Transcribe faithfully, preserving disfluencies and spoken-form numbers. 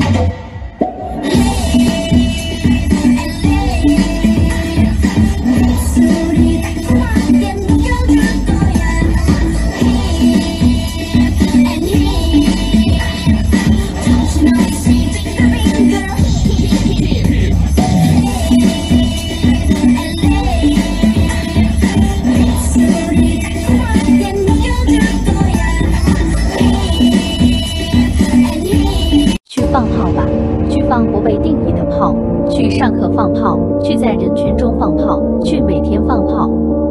放炮吧，去放不被定义的炮，去上课放炮，去在人群中放炮，去每天放炮。